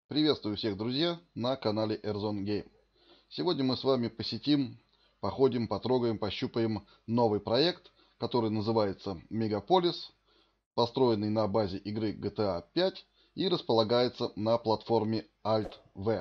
Приветствую всех, друзья, на канале Airzone Game. Сегодня мы с вами посетим, походим, потрогаем, пощупаем новый проект, который называется Megapolis, построенный на базе игры GTA 5 и располагается на платформе Alt-V.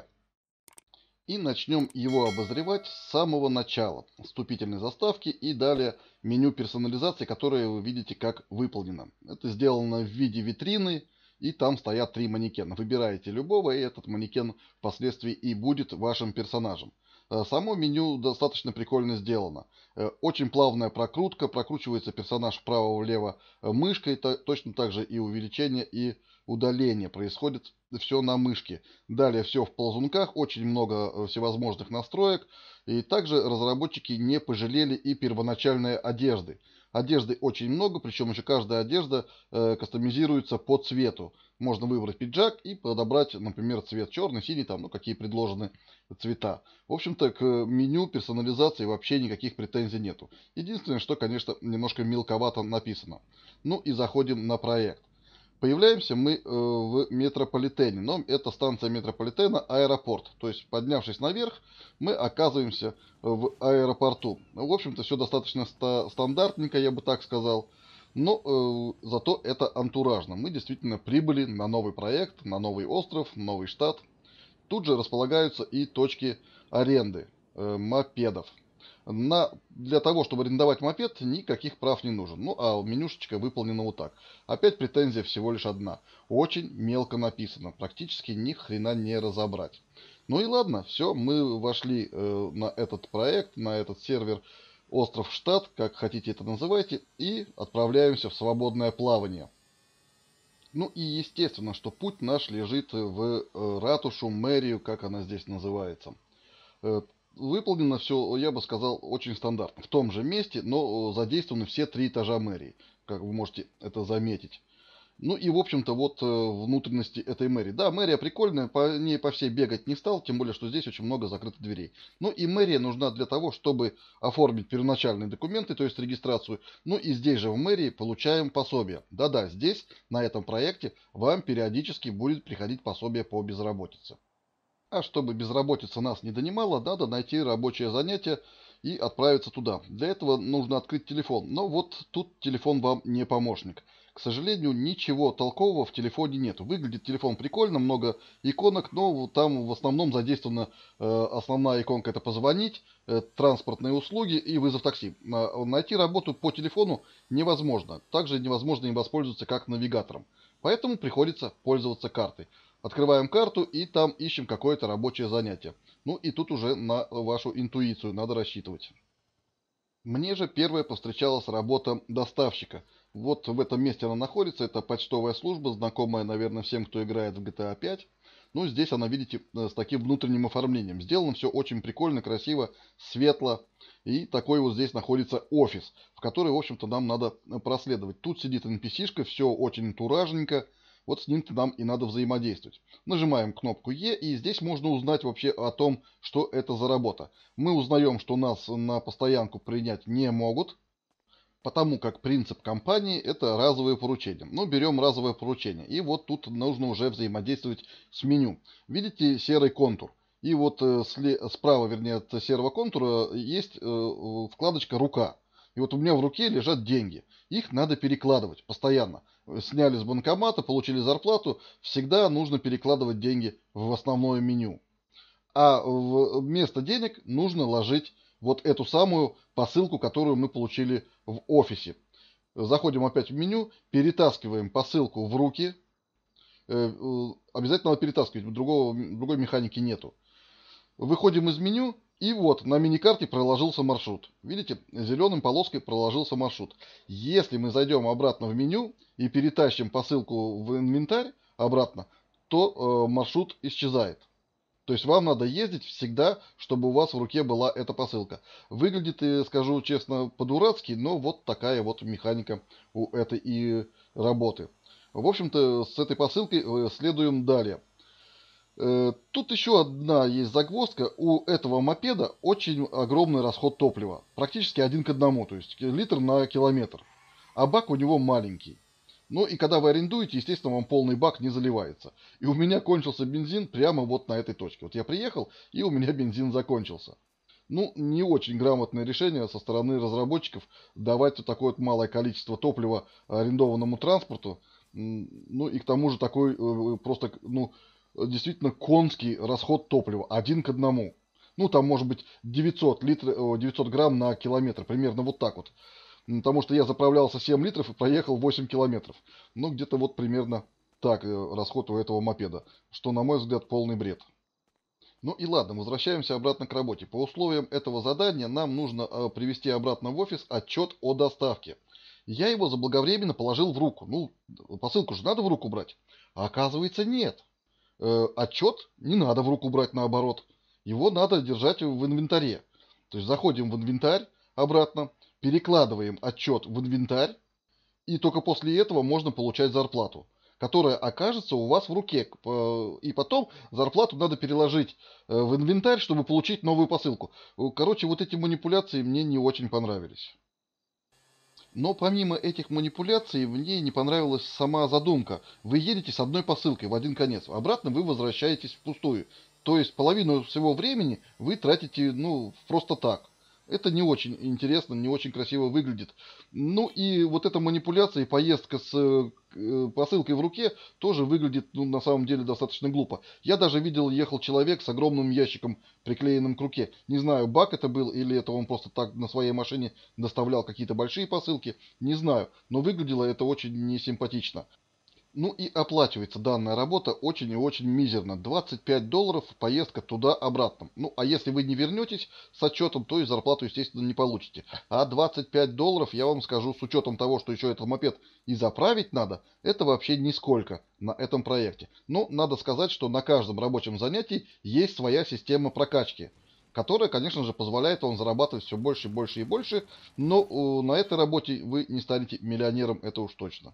И начнем его обозревать с самого начала, вступительной заставки и далее меню персонализации, которое вы видите как выполнено. Это сделано в виде витрины, и там стоят три манекена. Выбираете любого, и этот манекен впоследствии и будет вашим персонажем. Само меню достаточно прикольно сделано. Очень плавная прокрутка, прокручивается персонаж вправо-влево мышкой, точно так же и увеличение, и удаление происходит все на мышке. Далее все в ползунках, очень много всевозможных настроек. И также разработчики не пожалели и первоначальной одежды. Одежды очень много, причем еще каждая одежда кастомизируется по цвету. Можно выбрать пиджак и подобрать, например, цвет черный, синий, там, ну, какие предложены цвета. В общем-то, к меню персонализации вообще никаких претензий нету. Единственное, что, конечно, немножко мелковато написано. Ну и заходим на проект. Появляемся мы в метрополитене, но это станция метрополитена аэропорт. То есть, поднявшись наверх, мы оказываемся в аэропорту. В общем-то, все достаточно стандартненько, я бы так сказал. Но зато это антуражно. Мы действительно прибыли на новый проект, на новый остров, новый штат. Тут же располагаются и точки аренды мопедов. Для того, чтобы арендовать мопед, никаких прав не нужен. Ну, а менюшечка выполнена вот так. Опять претензия всего лишь одна. Очень мелко написано. Практически ни хрена не разобрать. Ну и ладно, все, мы вошли на этот проект, на этот сервер Остров Штат, как хотите это называйте, и отправляемся в свободное плавание. Ну и естественно, что путь наш лежит в ратушу, мэрию, как она здесь называется. Э, Выполнено все, я бы сказал, очень стандартно. В том же месте, но задействованы все три этажа мэрии, как вы можете это заметить. Ну и, в общем-то, вот внутренности этой мэрии. Да, мэрия прикольная, по ней по всей бегать не стал, тем более, что здесь очень много закрытых дверей. Ну и мэрия нужна для того, чтобы оформить первоначальные документы, то есть регистрацию. Ну и здесь же в мэрии получаем пособие. Да-да, здесь, на этом проекте, вам периодически будет приходить пособие по безработице. А чтобы безработица нас не донимала, надо найти рабочее занятие и отправиться туда. Для этого нужно открыть телефон. Но вот тут телефон вам не помощник. К сожалению, ничего толкового в телефоне нет. Выглядит телефон прикольно, много иконок, но вот там в основном задействована основная иконка — это позвонить, транспортные услуги и вызов такси. Найти работу по телефону невозможно. Также невозможно им воспользоваться как навигатором. Поэтому приходится пользоваться картой. Открываем карту и там ищем какое-то рабочее занятие. Ну и тут уже на вашу интуицию надо рассчитывать. Мне же первая повстречалась работа доставщика. Вот в этом месте она находится. Это почтовая служба, знакомая, наверное, всем, кто играет в GTA 5. Ну, здесь она, видите, с таким внутренним оформлением. Сделано все очень прикольно, красиво, светло. И такой вот здесь находится офис, в который, в общем-то, нам надо проследовать. Тут сидит NPC-шка, все очень антуражненько. Вот с ним-то нам и надо взаимодействовать. Нажимаем кнопку Е, и здесь можно узнать вообще о том, что это за работа. Мы узнаем, что нас на постоянку принять не могут, потому как принцип компании — это разовые поручения. Ну, берем разовое поручение. И вот тут нужно уже взаимодействовать с меню. Видите серый контур? И вот справа, вернее, от серого контура есть вкладочка «Рука». И вот у меня в руке лежат деньги. Их надо перекладывать постоянно. Сняли с банкомата, получили зарплату. Всегда нужно перекладывать деньги в основное меню. А вместо денег нужно ложить вот эту самую посылку, которую мы получили в офисе. Заходим опять в меню, перетаскиваем посылку в руки. Обязательно надо перетаскивать, другой механики нету. Выходим из меню, и вот на миникарте проложился маршрут. Видите, зеленым полоской проложился маршрут. Если мы зайдем обратно в меню и перетащим посылку в инвентарь обратно, то маршрут исчезает. То есть вам надо ездить всегда, чтобы у вас в руке была эта посылка. Выглядит, скажу честно, по-дурацки, но вот такая вот механика у этой и работы. В общем-то, с этой посылкой следуем далее. Тут еще одна есть загвоздка. У этого мопеда очень огромный расход топлива. Практически один к одному, то есть литр на километр. А бак у него маленький. Ну и когда вы арендуете, естественно, вам полный бак не заливается. И у меня кончился бензин прямо вот на этой точке. Вот я приехал, и у меня бензин закончился. Ну, не очень грамотное решение со стороны разработчиков давать вот такое вот малое количество топлива арендованному транспорту. Ну и к тому же такой просто, ну, действительно конский расход топлива. Один к одному. Ну, там может быть 900 грамм на километр. Примерно вот так вот. Потому что я заправлялся 7 литров и проехал 8 километров. Ну, где-то вот примерно так расход у этого мопеда. Что, на мой взгляд, полный бред. Ну и ладно, возвращаемся обратно к работе. По условиям этого задания нам нужно привести обратно в офис отчет о доставке. Я его заблаговременно положил в руку. Ну, посылку же надо в руку брать. А оказывается, нет. Отчет не надо в руку брать, наоборот. Его надо держать в инвентаре. То есть заходим в инвентарь обратно, перекладываем отчет в инвентарь, и только после этого можно получать зарплату, которая окажется у вас в руке. И потом зарплату надо переложить в инвентарь, чтобы получить новую посылку. Короче, вот эти манипуляции мне не очень понравились. Но помимо этих манипуляций, мне не понравилась сама задумка. Вы едете с одной посылкой в один конец, обратно вы возвращаетесь впустую. То есть половину всего времени вы тратите, ну, просто так. Это не очень интересно, не очень красиво выглядит. Ну и вот эта манипуляция и поездка с посылкой в руке тоже выглядит, ну, на самом деле достаточно глупо. Я даже видел, ехал человек с огромным ящиком, приклеенным к руке. Не знаю, баг это был или это он просто так на своей машине доставлял какие-то большие посылки. Не знаю, но выглядело это очень несимпатично. Ну и оплачивается данная работа очень и очень мизерно. $25 поездка туда-обратно. Ну а если вы не вернетесь с отчетом, то и зарплату, естественно, не получите. А $25, я вам скажу, с учетом того, что еще этот мопед и заправить надо, это вообще нисколько на этом проекте. Но надо сказать, что на каждом рабочем занятии есть своя система прокачки, которая, конечно же, позволяет вам зарабатывать все больше и больше и больше. Но на этой работе вы не станете миллионером, это уж точно.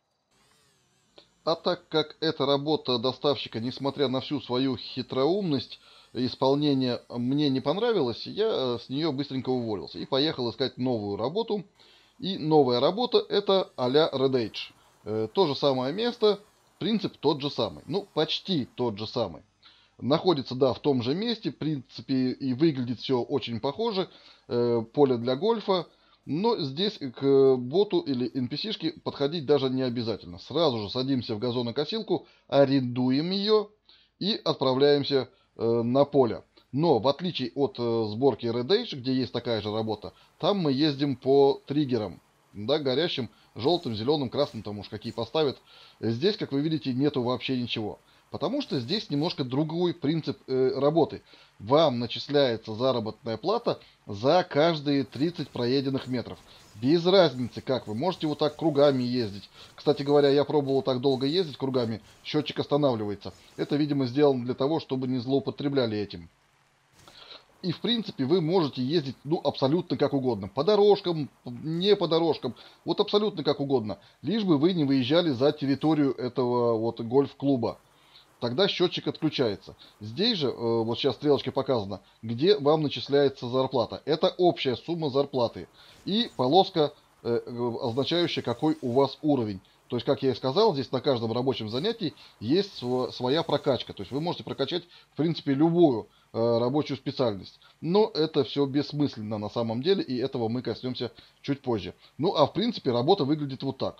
А так как эта работа доставщика, несмотря на всю свою хитроумность, исполнение мне не понравилось, я с нее быстренько уволился и поехал искать новую работу. И новая работа это а-ля Red Age. То же самое место, принцип тот же самый. Ну, почти тот же самый. Находится, да, в том же месте, в принципе, и выглядит все очень похоже. Поле для гольфа. Но здесь к боту или NPC-шке подходить даже не обязательно. Сразу же садимся в газонокосилку, арендуем ее и отправляемся на поле. Но в отличие от сборки Red Age, где есть такая же работа, там мы ездим по триггерам. Да, горящим, желтым, зеленым, красным, там уж какие поставят. Здесь, как вы видите, нету вообще ничего. Потому что здесь немножко другой принцип работы. Вам начисляется заработная плата за каждые 30 проеденных метров. Без разницы как, вы можете вот так кругами ездить. Кстати говоря, я пробовал так долго ездить кругами, счетчик останавливается. Это, видимо, сделано для того, чтобы не злоупотребляли этим. И, в принципе, вы можете ездить, ну, абсолютно как угодно. По дорожкам, не по дорожкам, вот абсолютно как угодно. Лишь бы вы не выезжали за территорию этого вот гольф-клуба. Тогда счетчик отключается. Здесь же, вот сейчас стрелочкой показано, где вам начисляется зарплата. Это общая сумма зарплаты. И полоска, означающая, какой у вас уровень. То есть, как я и сказал, здесь на каждом рабочем занятии есть своя прокачка. То есть вы можете прокачать, в принципе, любую рабочую специальность. Но это все бессмысленно на самом деле, и этого мы коснемся чуть позже. Ну, а в принципе, работа выглядит вот так.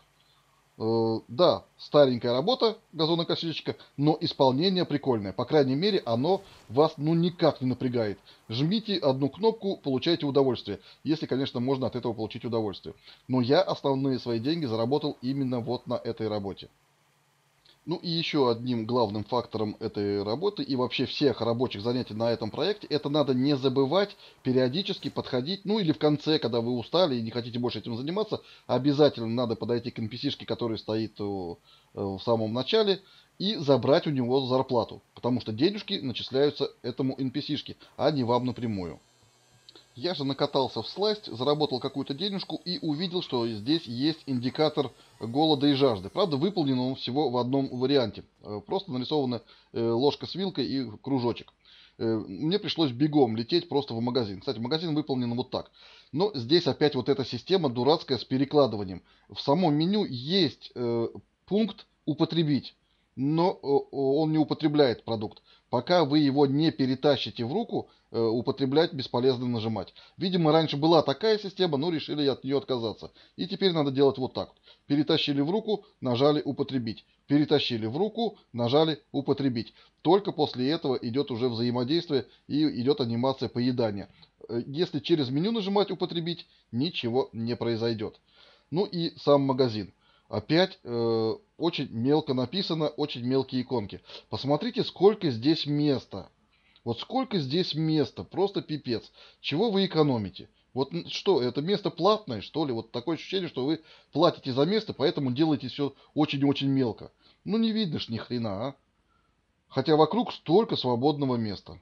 Да, старенькая работа газонокосильщика, но исполнение прикольное. По крайней мере, оно вас ну никак не напрягает. Жмите одну кнопку, получаете удовольствие. Если, конечно, можно от этого получить удовольствие. Но я основные свои деньги заработал именно вот на этой работе. Ну и еще одним главным фактором этой работы и вообще всех рабочих занятий на этом проекте, это надо не забывать периодически подходить, ну или в конце, когда вы устали и не хотите больше этим заниматься, обязательно надо подойти к NPC-шке, который стоит в самом начале, и забрать у него зарплату, потому что денежки начисляются этому NPC-шке, а не вам напрямую. Я же накатался в сласть, заработал какую-то денежку и увидел, что здесь есть индикатор голода и жажды. Правда, выполнен он всего в одном варианте. Просто нарисована ложка с вилкой и кружочек. Мне пришлось бегом лететь просто в магазин. Кстати, магазин выполнен вот так. Но здесь опять вот эта система дурацкая с перекладыванием. В самом меню есть пункт «Употребить», но он не употребляет продукт. Пока вы его не перетащите в руку, употреблять бесполезно нажимать. Видимо, раньше была такая система, но решили от нее отказаться. И теперь надо делать вот так. Перетащили в руку, нажали «Употребить». Перетащили в руку, нажали «Употребить». Только после этого идет уже взаимодействие и идет анимация поедания. Если через меню нажимать «Употребить», ничего не произойдет. Ну и сам магазин. Опять очень мелко написано, очень мелкие иконки. Посмотрите, сколько здесь места. Вот сколько здесь места, просто пипец. Чего вы экономите? Вот что, это место платное, что ли? Вот такое ощущение, что вы платите за место, поэтому делаете все очень-очень мелко. Ну не видно ж ни хрена, а. Хотя вокруг столько свободного места.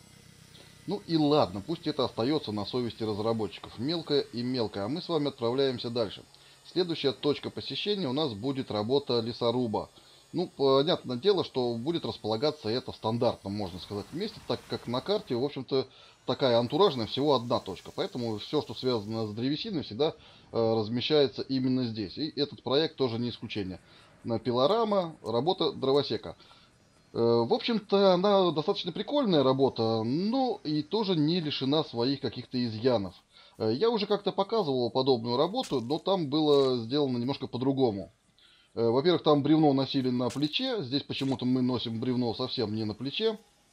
Ну и ладно, пусть это остается на совести разработчиков. Мелкое и мелкое. А мы с вами отправляемся дальше. Следующая точка посещения у нас будет работа лесоруба. Ну, понятное дело, что будет располагаться это в стандартном, можно сказать, месте, так как на карте, в общем-то, такая антуражная всего одна точка. Поэтому все, что связано с древесиной, всегда размещается именно здесь. И этот проект тоже не исключение. На пилорама, работа дровосека. В общем-то, она достаточно прикольная работа, но и тоже не лишена своих каких-то изъянов. Я уже как-то показывал подобную работу, но там было сделано немножко по-другому. Во-первых, там бревно носили на плече, здесь почему-то мы носим бревно совсем не на плече.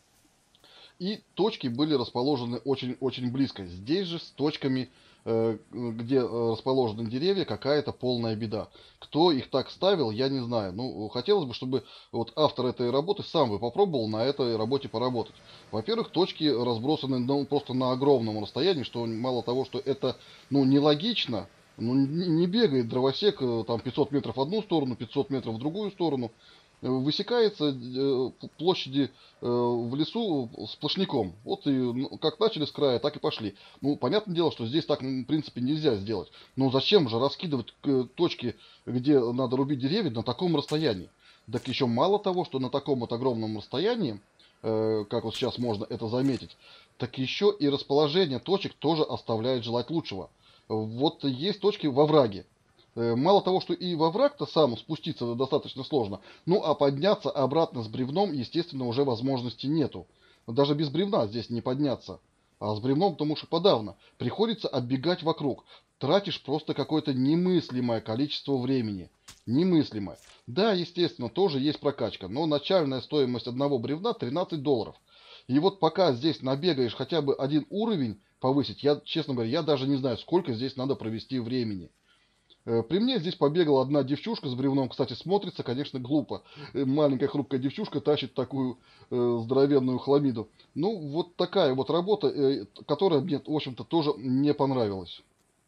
И точки были расположены очень-очень близко. Здесь же с точками, где расположены деревья, какая-то полная беда. Кто их так ставил, я не знаю. Ну, хотелось бы, чтобы вот автор этой работы сам бы попробовал на этой работе поработать. Во-первых, точки разбросаны ну, просто на огромном расстоянии, что мало того, что это ну, нелогично, ну, не бегает дровосек там 500 метров в одну сторону, 500 метров в другую сторону. Высекается площади в лесу сплошняком. Вот и ну, как начали с края, так и пошли. Ну, понятное дело, что здесь так, в принципе, нельзя сделать. Но зачем же раскидывать точки, где надо рубить деревья, на таком расстоянии? Так еще мало того, что на таком вот огромном расстоянии, как вот сейчас можно это заметить, так еще и расположение точек тоже оставляет желать лучшего. Вот есть точки во враге. Мало того, что и во враг-то сам спуститься достаточно сложно, ну а подняться обратно с бревном, естественно, уже возможности нету. Даже без бревна здесь не подняться. А с бревном, потому что подавно. Приходится оббегать вокруг. Тратишь просто какое-то немыслимое количество времени. Немыслимое. Да, естественно, тоже есть прокачка, но начальная стоимость одного бревна $13. И вот пока здесь набегаешь хотя бы один уровень повысить, я, честно говоря, я даже не знаю, сколько здесь надо провести времени. При мне здесь побегала одна девчушка с бревном. Кстати, смотрится, конечно, глупо. Маленькая хрупкая девчушка тащит такую здоровенную хламиду. Ну, вот такая вот работа, которая мне, в общем-то, тоже не понравилась.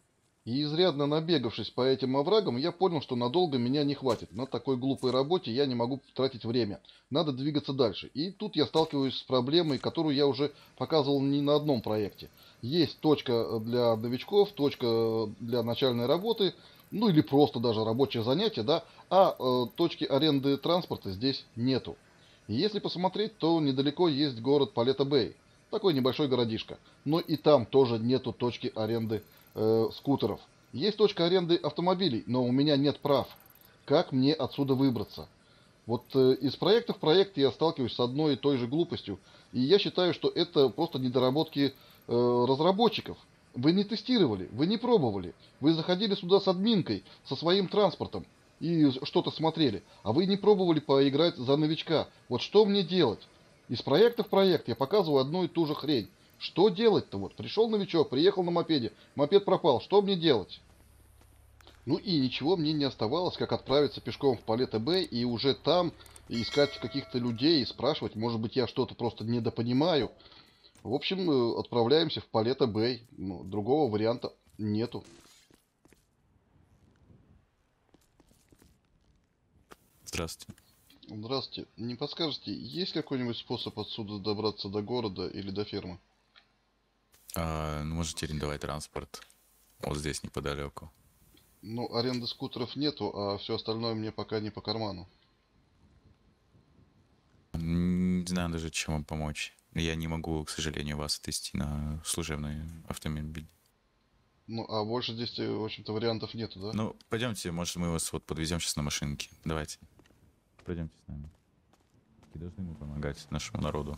И изрядно набегавшись по этим оврагам, я понял, что надолго меня не хватит. На такой глупой работе я не могу тратить время. Надо двигаться дальше. И тут я сталкиваюсь с проблемой, которую я уже показывал не на одном проекте. Есть точка для новичков, точка для начальной работы, ну или просто даже рабочее занятие, да, а точки аренды транспорта здесь нету. И если посмотреть, то недалеко есть город Палетто-Бэй. Такой небольшой городишко. Но и там тоже нету точки аренды скутеров. Есть точка аренды автомобилей, но у меня нет прав. Как мне отсюда выбраться? Вот из проекта в проект я сталкиваюсь с одной и той же глупостью. И я считаю, что это просто недоработки разработчиков. Вы не тестировали, вы не пробовали. Вы заходили сюда с админкой, со своим транспортом и что-то смотрели. А вы не пробовали поиграть за новичка. Вот что мне делать? Из проекта в проект я показываю одну и ту же хрень. Что делать-то? Вот пришел новичок, приехал на мопеде, мопед пропал. Что мне делать? Ну и ничего мне не оставалось, как отправиться пешком в Палетто-Бэй и уже там искать каких-то людей и спрашивать, может быть, я что-то просто недопонимаю. В общем, отправляемся в Палетто-Бэй. Ну, другого варианта нету. Здравствуйте. Здравствуйте. Не подскажете, есть какой-нибудь способ отсюда добраться до города или до фермы? Ну, можете арендовать транспорт. Вот здесь неподалеку. Ну, аренды скутеров нету, а все остальное мне пока не по карману. Не знаю даже, чем вам помочь. Я не могу, к сожалению, вас отвезти на служебный автомобиль. Ну, а больше здесь, в общем-то, вариантов нету, да? Ну, пойдемте, может, мы вас вот подвезем сейчас на машинке. Давайте. Пройдемте с нами. И должны мы помогать нашему народу.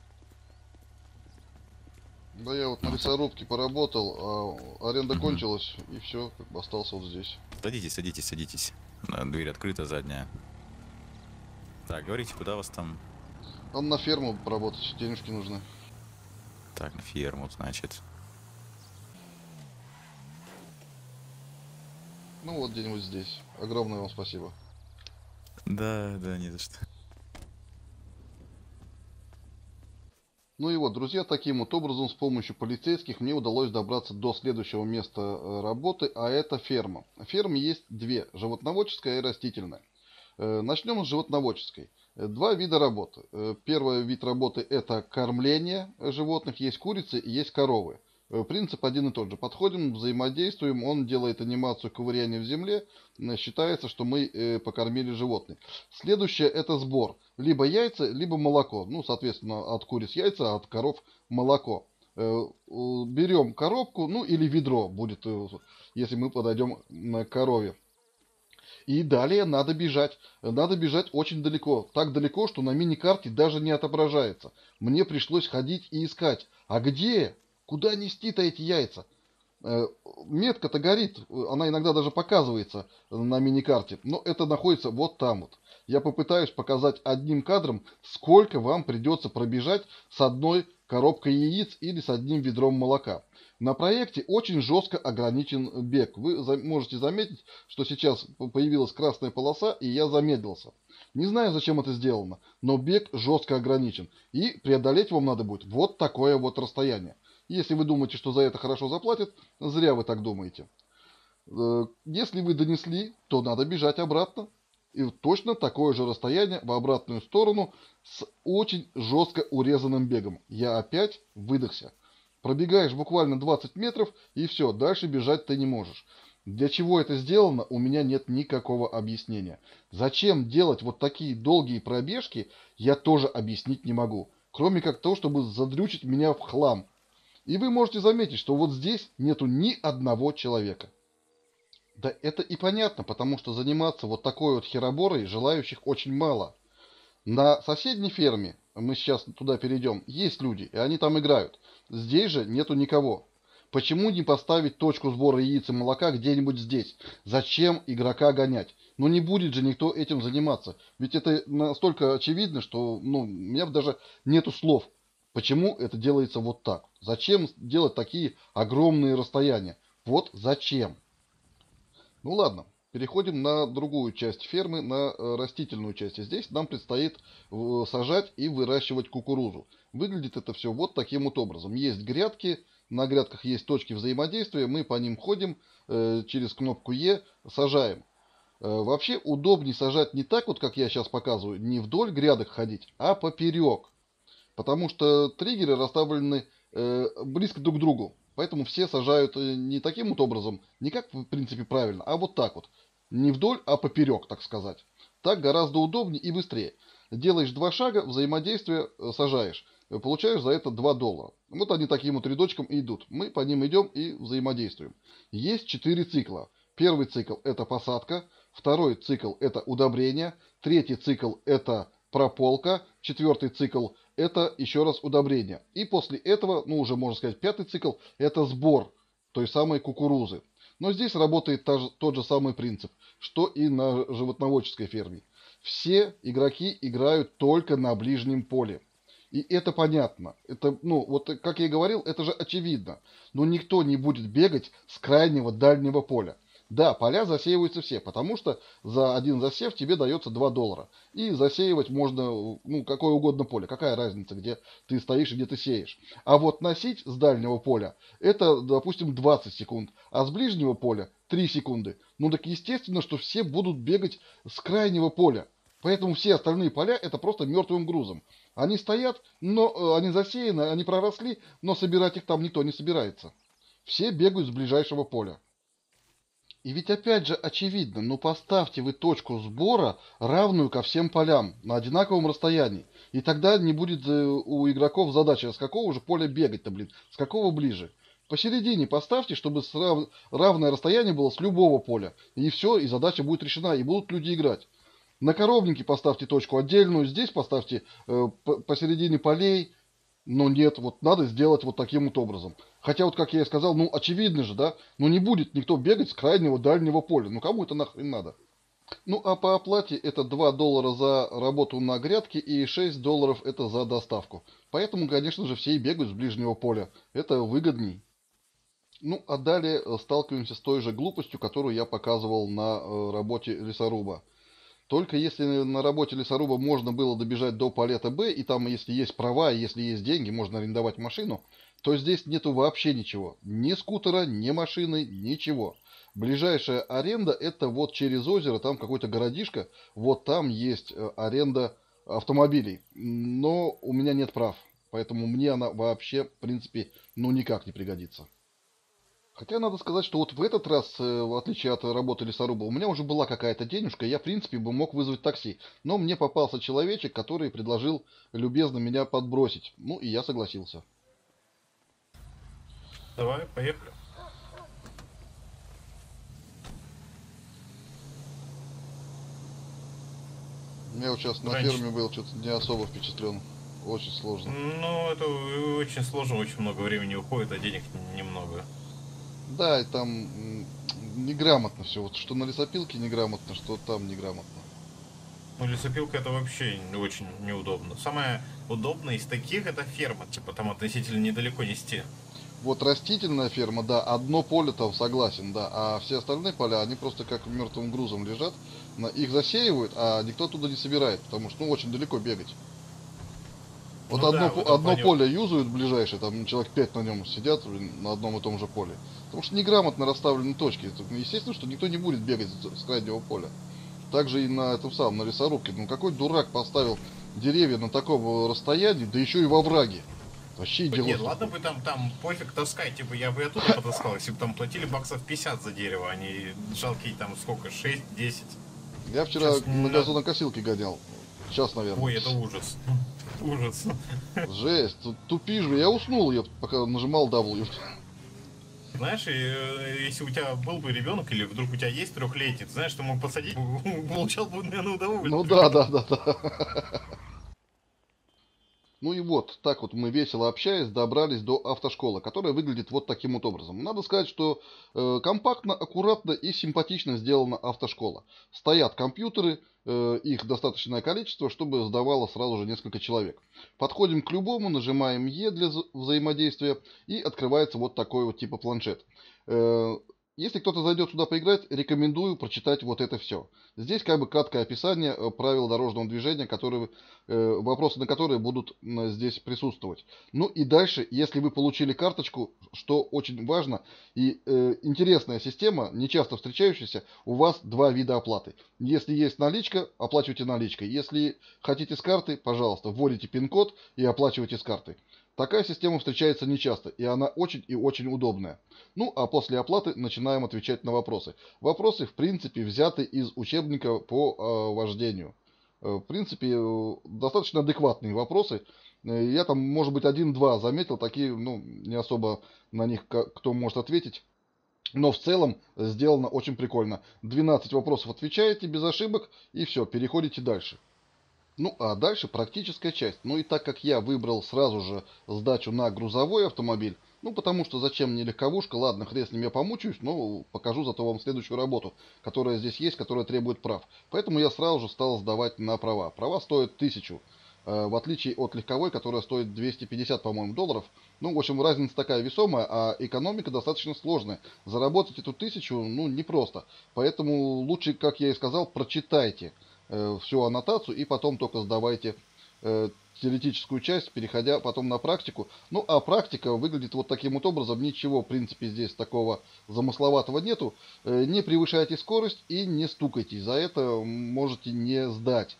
Да я вот на Ну, лесорубке поработал, а аренда мгм. кончилась, и все, как бы остался вот здесь. Садитесь, садитесь, садитесь. Дверь открыта, задняя. Так, говорите, куда вас там? Нам на ферму поработать, денежки нужны. Так, на ферму, значит. Ну вот где-нибудь здесь. Огромное вам спасибо. Да, да, не за что. Ну и вот, друзья, таким вот образом с помощью полицейских мне удалось добраться до следующего места работы, а это ферма. В ферме есть две, животноводческая и растительная. Начнем с животноводческой. Два вида работы. Первый вид работы это кормление животных, есть курицы и есть коровы. Принцип один и тот же. Подходим, взаимодействуем, он делает анимацию ковыряния в земле, считается, что мы покормили животных. Следующее это сбор. Либо яйца, либо молоко. Ну, соответственно, от куриц яйца, от коров молоко. Берем коробку, ну или ведро будет, если мы подойдем к корове. И далее надо бежать. Надо бежать очень далеко. Так далеко, что на мини-карте даже не отображается. Мне пришлось ходить и искать. А где? Куда нести-то эти яйца? Э, Метка-то горит, она иногда даже показывается на мини-карте, но это находится вот там вот. Я попытаюсь показать одним кадром, сколько вам придется пробежать с одной коробкой яиц или с одним ведром молока. На проекте очень жестко ограничен бег. Вы можете заметить, что сейчас появилась красная полоса, и я замедлился. Не знаю, зачем это сделано, но бег жестко ограничен. И преодолеть вам надо будет вот такое вот расстояние. Если вы думаете, что за это хорошо заплатят, зря вы так думаете. Если вы донесли, то надо бежать обратно. И точно такое же расстояние в обратную сторону с очень жестко урезанным бегом. Я опять выдохся. Пробегаешь буквально 20 метров и все, дальше бежать ты не можешь. Для чего это сделано, у меня нет никакого объяснения. Зачем делать вот такие долгие пробежки, я тоже объяснить не могу. Кроме как того, чтобы задрючить меня в хлам. И вы можете заметить, что вот здесь нету ни одного человека. Да это и понятно, потому что заниматься вот такой вот хероборой желающих очень мало. На соседней ферме, мы сейчас туда перейдем, есть люди, и они там играют. Здесь же нету никого. Почему не поставить точку сбора яиц и молока где-нибудь здесь? Зачем игрока гонять? Ну не будет же никто этим заниматься. Ведь это настолько очевидно, что ну, у меня даже нету слов. Почему это делается вот так? Зачем делать такие огромные расстояния? Вот зачем? Ну ладно, переходим на другую часть фермы, на растительную часть. И здесь нам предстоит сажать и выращивать кукурузу. Выглядит это все вот таким вот образом. Есть грядки, на грядках есть точки взаимодействия, мы по ним ходим, через кнопку Е сажаем. Вообще удобнее сажать не так вот, как я сейчас показываю, не вдоль грядок ходить, а поперек. Потому что триггеры расставлены близко друг к другу. Поэтому все сажают не таким вот образом, не как в принципе правильно, а вот так вот. Не вдоль, а поперек, так сказать. Так гораздо удобнее и быстрее. Делаешь два шага, взаимодействие, сажаешь. Получаешь за это $2. Вот они таким вот рядочком и идут. Мы по ним идем и взаимодействуем. Есть 4 цикла. Первый цикл это посадка, второй цикл это удобрение, третий цикл это прополка, четвертый цикл это еще раз удобрение. И после этого, ну уже можно сказать, пятый цикл это сбор той самой кукурузы. Но здесь работает тот же самый принцип, что и на животноводческой ферме. Все игроки играют только на ближнем поле. И это понятно. Это, ну, вот как я и говорил, это же очевидно. Но никто не будет бегать с крайнего дальнего поля. Да, поля засеиваются все, потому что за один засев тебе дается $2. И засеивать можно, ну, какое угодно поле. Какая разница, где ты стоишь и где ты сеешь. А вот носить с дальнего поля, это, допустим, 20 секунд. А с ближнего поля 3 секунды. Ну так естественно, что все будут бегать с крайнего поля. Поэтому все остальные поля это просто мертвым грузом. Они стоят, но они засеяны, они проросли, но собирать их там никто не собирается. Все бегают с ближайшего поля. И ведь опять же очевидно, ну поставьте вы точку сбора, равную ко всем полям, на одинаковом расстоянии. И тогда не будет у игроков задачи, с какого же поля бегать-то, блин, с какого ближе. Посередине поставьте, чтобы равное расстояние было с любого поля. И все, и задача будет решена, и будут люди играть. На коровнике поставьте точку отдельную, здесь поставьте посередине полей. Но нет, вот надо сделать вот таким вот образом. Хотя вот, как я и сказал, ну очевидно же, да? Ну не будет никто бегать с крайнего дальнего поля. Ну кому это нахрен надо? Ну а по оплате это $2 за работу на грядке и $6 это за доставку. Поэтому, конечно же, все и бегают с ближнего поля. Это выгодней. Ну а далее сталкиваемся с той же глупостью, которую я показывал на работе лесоруба. Только если на работе лесоруба можно было добежать до палета Б, и там, если есть права, и если есть деньги, можно арендовать машину, то здесь нету вообще ничего. Ни скутера, ни машины, ничего. Ближайшая аренда это вот через озеро, там какой-то городишко, вот там есть аренда автомобилей. Но у меня нет прав, поэтому мне она вообще, в принципе, ну никак не пригодится. Хотя надо сказать, что вот в этот раз, в отличие от работы лесоруба, у меня уже была какая-то денежка, и я, в принципе, бы мог вызвать такси. Но мне попался человечек, который предложил любезно меня подбросить. Ну, и я согласился. Давай, поехали. Я вот сейчас на Раньше. ферме был, что-то не особо впечатлен. Очень сложно. Ну, это очень сложно, очень много времени уходит, а денег немного. Да, и там неграмотно все. Вот что на лесопилке неграмотно, что там неграмотно. Ну, лесопилка это вообще очень неудобно. Самое удобное из таких это ферма, типа там относительно недалеко нести. Вот растительная ферма, да, одно поле там согласен, да, а все остальные поля, они просто как мертвым грузом лежат, их засеивают, а никто туда не собирает, потому что, ну, очень далеко бегать. Вот Ну да, в этом одно плане. поле юзают ближайшее, там человек 5 на нем сидят, блин, на одном и том же поле. Потому что неграмотно расставлены точки. Естественно, что никто не будет бегать с крайнего поля. Также и на этом самом, на лесорубке. Ну какой дурак поставил деревья на таком расстоянии, да еще и во враге. Вообще Нет, идиот ладно такой. бы там пофиг таскать, типа я бы и оттуда потаскал, если бы там платили баксов 50 за дерево, а не жалкие там сколько, 6-10. Я вчера Сейчас на газонокосилке гонял. Час, наверное. Ой, это ужас. Ужас. Жесть, тут тупишь же. Я уснул, я пока нажимал W. Знаешь, если у тебя был бы ребенок, или вдруг у тебя есть трехлетний, ты знаешь, ты мог посадить, получал бы, наверное, Ну удовольствие. да, да, да, да. Ну и вот, так вот мы весело общаясь добрались до автошколы, которая выглядит вот таким вот образом. Надо сказать, что компактно, аккуратно и симпатично сделана автошкола. Стоят компьютеры, их достаточное количество, чтобы сдавало сразу же несколько человек. Подходим к любому, нажимаем Е для взаимодействия и открывается вот такой вот типа планшет. Э, Если кто-то зайдет сюда поиграть, рекомендую прочитать вот это все. Здесь как бы краткое описание правил дорожного движения, которые вопросы на которые будут здесь присутствовать. Ну и дальше, если вы получили карточку, что очень важно и интересная система, не часто встречающаяся, у вас два вида оплаты. Если есть наличка, оплачивайте наличкой. Если хотите с карты, пожалуйста, вводите пин-код и оплачивайте с карты. Такая система встречается нечасто, и она очень и очень удобная. Ну, а после оплаты начинаем отвечать на вопросы. Вопросы, в принципе, взяты из учебника по вождению. В принципе, достаточно адекватные вопросы. Я там, может быть, один-два заметил, такие, ну, не особо на них кто может ответить. Но в целом сделано очень прикольно. 12 вопросов отвечаете без ошибок, и все, переходите дальше. Ну, а дальше практическая часть. Ну и так как я выбрал сразу же сдачу на грузовой автомобиль, ну потому что зачем мне легковушка, ладно, хрен с ним я помучаюсь, но покажу зато вам следующую работу, которая здесь есть, которая требует прав. Поэтому я сразу же стал сдавать на права. Права стоят 1000, в отличие от легковой, которая стоит 250, по-моему, долларов. Ну, в общем, разница такая весомая, а экономика достаточно сложная. Заработать эту 1000, ну, непросто. Поэтому лучше, как я и сказал, прочитайте всю аннотацию и потом только сдавайте теоретическую часть, переходя потом на практику. Ну, а практика выглядит вот таким вот образом. Ничего, в принципе, здесь такого замысловатого нету. Не превышайте скорость и не стукайтесь. За это можете не сдать.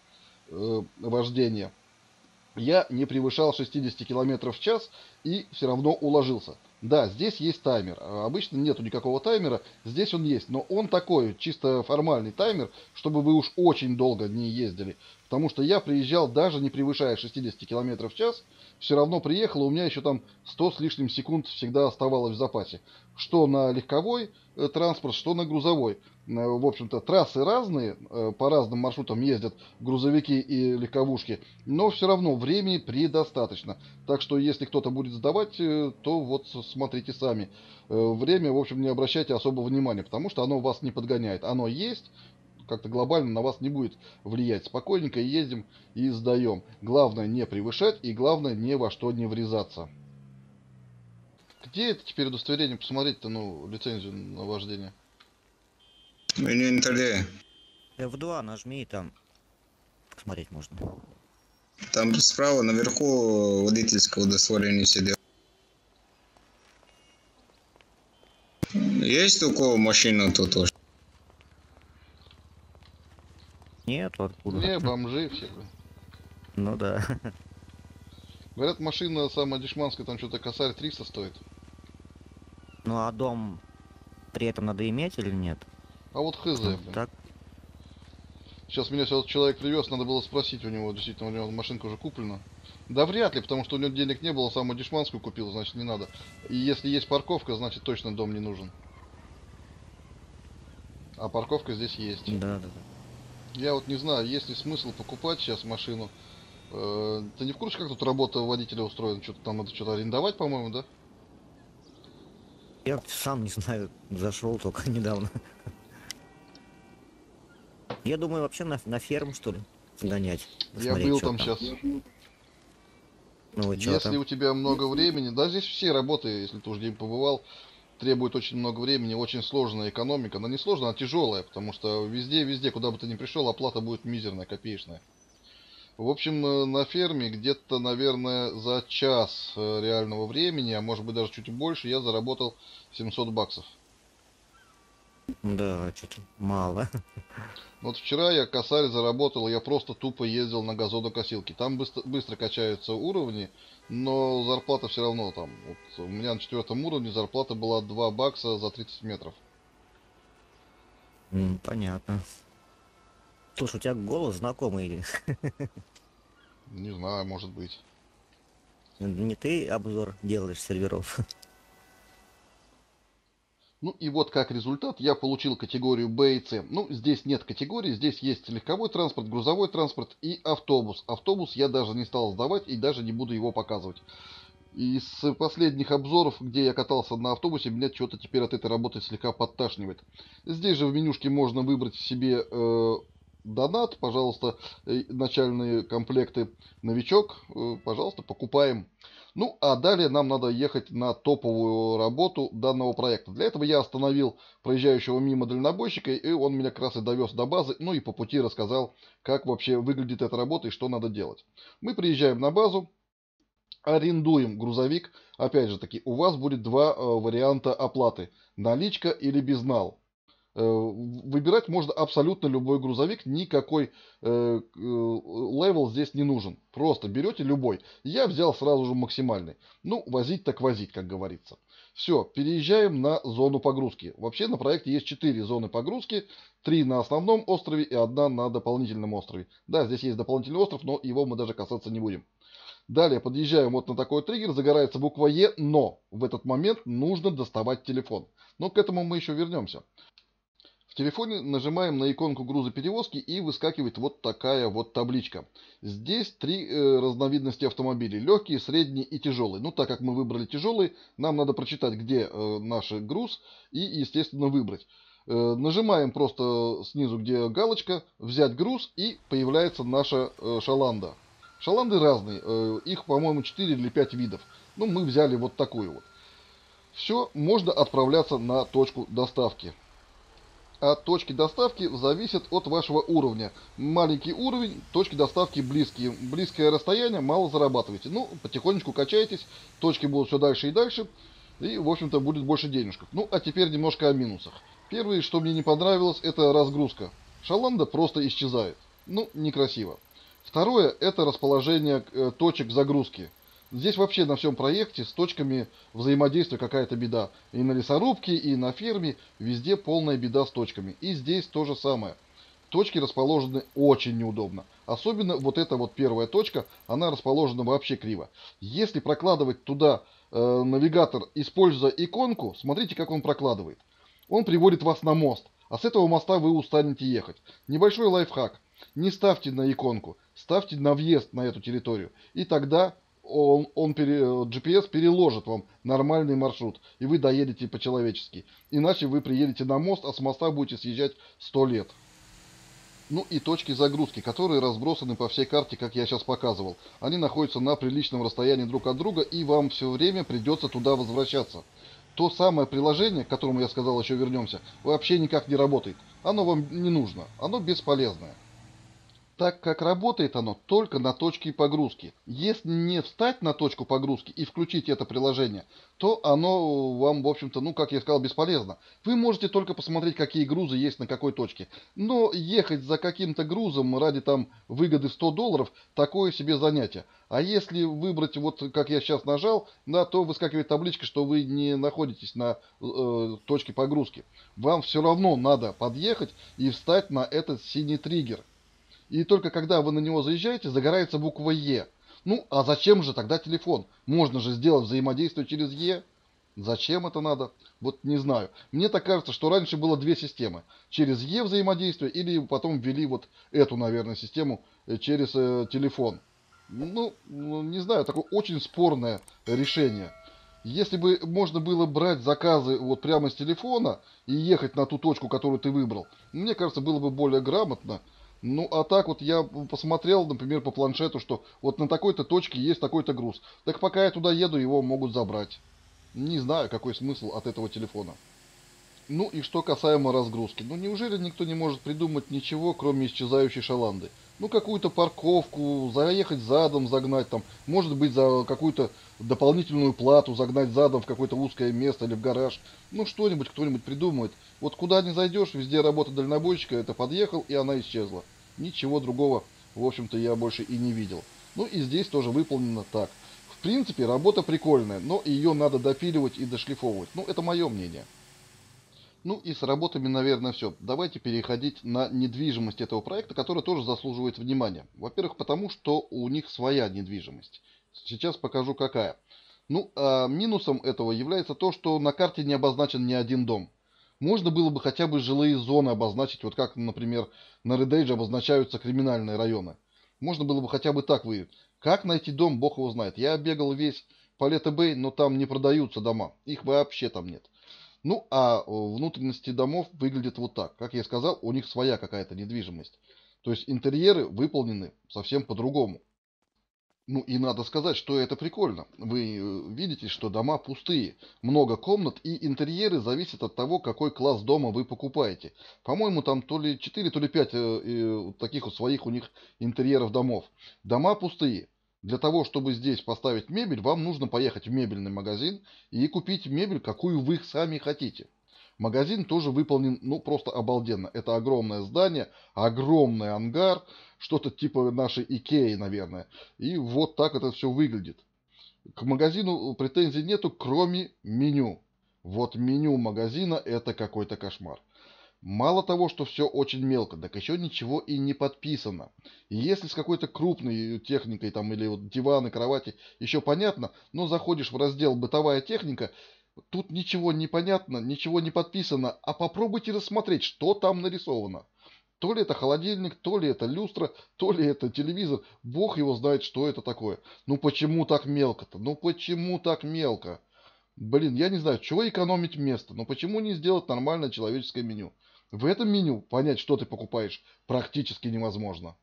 вождения. Я не превышал 60 км в час и все равно уложился. Да, здесь есть таймер. Обычно нету никакого таймера, здесь он есть. Но он такой, чисто формальный таймер, чтобы вы уж очень долго не ездили. Потому что я приезжал даже не превышая 60 км в час, все равно приехал, и у меня еще там 100 с лишним секунд всегда оставалось в запасе. Что на легковой транспорт, что на грузовой. В общем-то, трассы разные, по разным маршрутам ездят грузовики и легковушки, но все равно времени предостаточно. Так что, если кто-то будет сдавать, то вот смотрите сами. Время, в общем, не обращайте особого внимания, потому что оно вас не подгоняет. Оно есть, как-то глобально на вас не будет влиять. Спокойненько ездим и сдаем. Главное не превышать и главное ни во что не врезаться. Где это теперь удостоверение посмотреть-то, ну, лицензию на вождение? В инвентаре. F2 нажми, и там посмотреть можно. Там справа наверху водительское удостоверение сидел. Есть у кого машина тут тоже? Нет, откуда? Не, бомжи все. Ну да. Говорят, машина самая дешманская, там что-то косарь 300 стоит. Ну а дом при этом надо иметь или нет? А вот хз, блин. Так, Сейчас меня сюда человек привез, надо было спросить у него, действительно, у него машинка уже куплена. Да вряд ли, потому что у него денег не было, самую дешманскую купил, значит не надо. И если есть парковка, значит точно дом не нужен. А парковка здесь есть. да, да, да. Я вот не знаю, есть ли смысл покупать сейчас машину. Ты не в курсе, как тут работа водителя устроена? Что-то там надо что-то арендовать, по-моему, да? Я сам не знаю, зашел только недавно. Я думаю, вообще на ферму, что ли, сгонять. Я посмотреть, был что там сейчас. Ну и чё Если там? у тебя много времени, да, здесь все работы, если ты уже где побывал, требует очень много времени, очень сложная экономика. Она не сложная, она тяжелая, потому что везде, куда бы ты ни пришел, оплата будет мизерная, копеечная. В общем, на ферме где-то, наверное, за час реального времени, а может быть даже чуть больше, я заработал 700 баксов. Да, что-то мало. Вот вчера я косарь заработал, я просто тупо ездил на газонокосилке. Там быстро качаются уровни, но зарплата все равно там. Вот у меня на 4-м уровне зарплата была 2 бакса за 30 метров. Понятно. Слушай, у тебя голос знакомый или Не знаю, может быть. не ты обзор делаешь серверов? Ну и вот как результат я получил категорию Б и С. Ну, здесь нет категории, здесь есть легковой транспорт, грузовой транспорт и автобус. Автобус я даже не стал сдавать и даже не буду его показывать. Из последних обзоров, где я катался на автобусе, меня что-то теперь от этой работы слегка подташнивает. Здесь же в менюшке можно выбрать себе донат, пожалуйста, начальные комплекты новичок, пожалуйста, покупаем. Ну, а далее нам надо ехать на топовую работу данного проекта. Для этого я остановил проезжающего мимо дальнобойщика, и он меня как раз и довез до базы, ну и по пути рассказал, как вообще выглядит эта работа и что надо делать. Мы приезжаем на базу, арендуем грузовик. Опять же таки, у вас будет два варианта оплаты. Наличка или безнал. Выбирать можно абсолютно любой грузовик, никакой левел здесь не нужен. Просто берете любой. Я взял сразу же максимальный. Ну, возить так возить, как говорится. Все, переезжаем на зону погрузки. Вообще на проекте есть 4 зоны погрузки. 3 на основном острове и 1 на дополнительном острове. Да, здесь есть дополнительный остров, но его мы даже касаться не будем. Далее подъезжаем вот на такой триггер, загорается буква Е, но в этот момент нужно доставать телефон. Но к этому мы еще вернемся. В телефоне нажимаем на иконку грузоперевозки и выскакивает вот такая вот табличка. Здесь 3 разновидности автомобилей. Легкий, средний и тяжелый. Ну, так как мы выбрали тяжелый, нам надо прочитать, где наш груз и, естественно, выбрать. Нажимаем просто снизу, где галочка, взять груз, и появляется наша шаланда. Шаланды разные. Их, по-моему, 4 или 5 видов. Ну, мы взяли вот такую вот. Все, можно отправляться на точку доставки. От точки доставки зависит от вашего уровня. Маленький уровень, точки доставки близкие. Близкое расстояние, мало зарабатываете. Ну, потихонечку качаетесь, точки будут все дальше и дальше. И, в общем-то, будет больше денежек. Ну, а теперь немножко о минусах. Первое, что мне не понравилось, это разгрузка. Шаланда просто исчезает. Ну, некрасиво. Второе, это расположение точек загрузки. Здесь вообще на всем проекте с точками взаимодействия какая-то беда. И на лесорубке, и на ферме, везде полная беда с точками. И здесь то же самое. Точки расположены очень неудобно. Особенно вот эта вот первая точка, она расположена вообще криво. Если прокладывать туда навигатор, используя иконку, смотрите, как он прокладывает. Он приводит вас на мост, а с этого моста вы устанете ехать. Небольшой лайфхак. Не ставьте на иконку, ставьте на въезд на эту территорию. И тогда GPS переложит вам нормальный маршрут, и вы доедете по-человечески. Иначе вы приедете на мост, а с моста будете съезжать 100 лет. Ну и точки загрузки, которые разбросаны по всей карте, как я сейчас показывал. Они находятся на приличном расстоянии друг от друга, и вам все время придется туда возвращаться. То самое приложение, к которому я сказал, еще вернемся, вообще никак не работает. Оно вам не нужно, оно бесполезное. Так как работает оно только на точке погрузки. Если не встать на точку погрузки и включить это приложение, то оно вам, в общем-то, ну, как я сказал, бесполезно. Вы можете только посмотреть, какие грузы есть на какой точке. Но ехать за каким-то грузом ради там выгоды $100, такое себе занятие. А если выбрать, вот как я сейчас нажал, да, то выскакивает табличка, что вы не находитесь на точке погрузки. Вам все равно надо подъехать и встать на этот синий триггер. И только когда вы на него заезжаете, загорается буква Е. Ну, а зачем же тогда телефон? Можно же сделать взаимодействие через Е. Зачем это надо? Вот не знаю. Мне так кажется, что раньше было две системы. Через Е взаимодействие или потом ввели вот эту, наверное, систему через телефон. Ну, не знаю, такое очень спорное решение. Если бы можно было брать заказы вот прямо с телефона и ехать на ту точку, которую ты выбрал, мне кажется, было бы более грамотно. Ну, а так вот я посмотрел, например, по планшету, что вот на такой-то точке есть такой-то груз. Так пока я туда еду, его могут забрать. Не знаю, какой смысл от этого телефона. Ну и что касаемо разгрузки. Ну неужели никто не может придумать ничего, кроме исчезающей шаланды? Ну какую-то парковку, заехать задом, загнать там. Может быть за какую-то дополнительную плату загнать задом в какое-то узкое место или в гараж. Ну что-нибудь кто-нибудь придумает. Вот куда не зайдешь, везде работа дальнобойщика, это подъехал и она исчезла. Ничего другого, в общем-то, я больше и не видел. Ну и здесь тоже выполнено так. В принципе, работа прикольная, но ее надо допиливать и дошлифовывать. Ну это мое мнение. Ну и с работами, наверное, все. Давайте переходить на недвижимость этого проекта, которая тоже заслуживает внимания. Во-первых, потому что у них своя недвижимость. Сейчас покажу какая. Ну, а минусом этого является то, что на карте не обозначен ни один дом. Можно было бы хотя бы жилые зоны обозначить, вот как, например, на Red Age обозначаются криминальные районы. Можно было бы хотя бы так выявить. Как найти дом, бог его знает. Я бегал весь Палетто Бэй, но там не продаются дома. Их вообще там нет. Ну, а внутренности домов выглядят вот так. Как я сказал, у них своя какая-то недвижимость. То есть интерьеры выполнены совсем по-другому. Ну и надо сказать, что это прикольно. Вы видите, что дома пустые, много комнат, и интерьеры зависят от того, какой класс дома вы покупаете. По-моему, там то ли 4, то ли 5 таких вот своих у них интерьеров домов. Дома пустые. Для того, чтобы здесь поставить мебель, вам нужно поехать в мебельный магазин и купить мебель, какую вы сами хотите. Магазин тоже выполнен, ну, просто обалденно. Это огромное здание, огромный ангар, что-то типа нашей Икеи, наверное. И вот так это все выглядит. К магазину претензий нету, кроме меню. Вот меню магазина это какой-то кошмар. Мало того, что все очень мелко, так еще ничего и не подписано. И если с какой-то крупной техникой, там, или вот диваны, кровати, еще понятно, но заходишь в раздел «Бытовая техника», тут ничего не понятно, ничего не подписано, а попробуйте рассмотреть, что там нарисовано. То ли это холодильник, то ли это люстра, то ли это телевизор, бог его знает, что это такое. Ну почему так мелко-то? Ну почему так мелко? Блин, я не знаю, чего экономить место, но почему не сделать нормальное человеческое меню? В этом меню понять, что ты покупаешь, практически невозможно.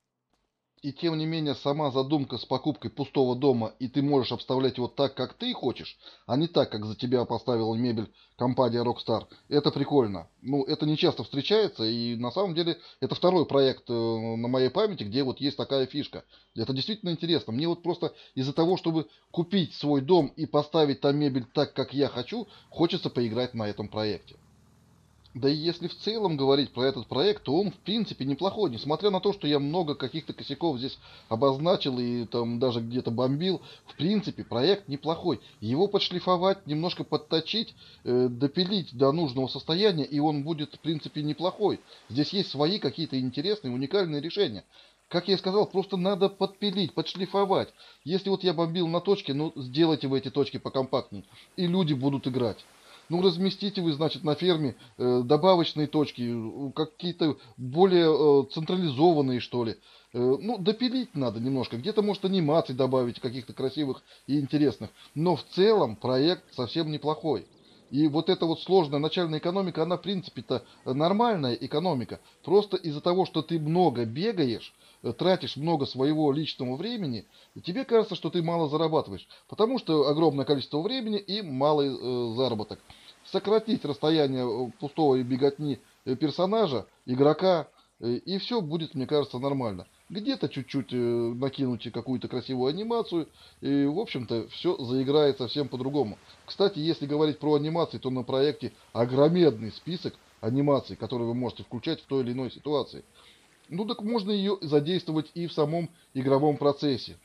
И тем не менее, сама задумка с покупкой пустого дома, и ты можешь обставлять его так, как ты хочешь, а не так, как за тебя поставила мебель компания Rockstar, это прикольно. Ну, это не часто встречается, и на самом деле это второй проект на моей памяти, где вот есть такая фишка. Это действительно интересно. Мне вот просто из-за того, чтобы купить свой дом и поставить там мебель так, как я хочу, хочется поиграть на этом проекте. Да и если в целом говорить про этот проект, то он в принципе неплохой. Несмотря на то, что я много каких-то косяков здесь обозначил и там даже где-то бомбил, в принципе проект неплохой. Его подшлифовать, немножко подточить, допилить до нужного состояния, и он будет в принципе неплохой. Здесь есть свои какие-то интересные, уникальные решения. Как я и сказал, просто надо подпилить, подшлифовать. Если вот я бомбил на точке, ну сделайте вы эти точки покомпактнее, и люди будут играть. Ну, разместите вы, значит, на ферме добавочные точки, какие-то более централизованные, что ли. Ну, допилить надо немножко. Где-то, может, анимаций добавить, каких-то красивых и интересных. Но в целом проект совсем неплохой. И вот эта вот сложная начальная экономика, она, в принципе-то, нормальная экономика. Просто из-за того, что ты много бегаешь, тратишь много своего личного времени, тебе кажется, что ты мало зарабатываешь. Потому что огромное количество времени и малый заработок. Сократить расстояние пустого и беготни персонажа, игрока, и все будет, мне кажется, нормально. Где-то чуть-чуть накинуть какую-то красивую анимацию, и, в общем-то, все заиграет совсем по-другому. Кстати, если говорить про анимации, то на проекте огромедный список анимаций, которые вы можете включать в той или иной ситуации. Ну так можно ее задействовать и в самом игровом процессе.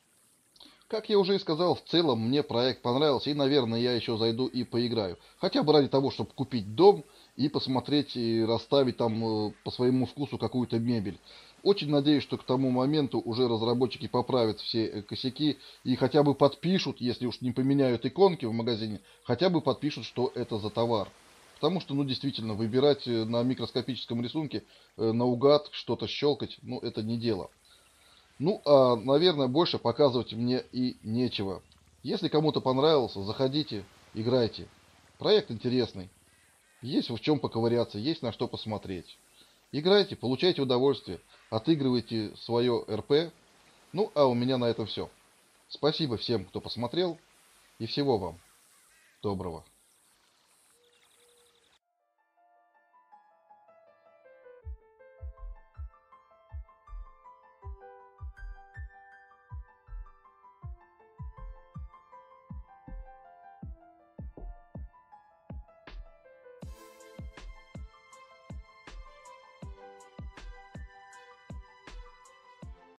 Как я уже и сказал, в целом мне проект понравился, и, наверное, я еще зайду и поиграю. Хотя бы ради того, чтобы купить дом и посмотреть и расставить там по своему вкусу какую-то мебель. Очень надеюсь, что к тому моменту уже разработчики поправят все косяки и хотя бы подпишут, если уж не поменяют иконки в магазине, хотя бы подпишут, что это за товар. Потому что, ну, действительно, выбирать на микроскопическом рисунке наугад что-то щелкать, ну, это не дело. Ну, а, наверное, больше показывать мне и нечего. Если кому-то понравился, заходите, играйте. Проект интересный. Есть в чем поковыряться, есть на что посмотреть. Играйте, получайте удовольствие, отыгрывайте свое РП. Ну, а у меня на этом все. Спасибо всем, кто посмотрел, и всего вам доброго.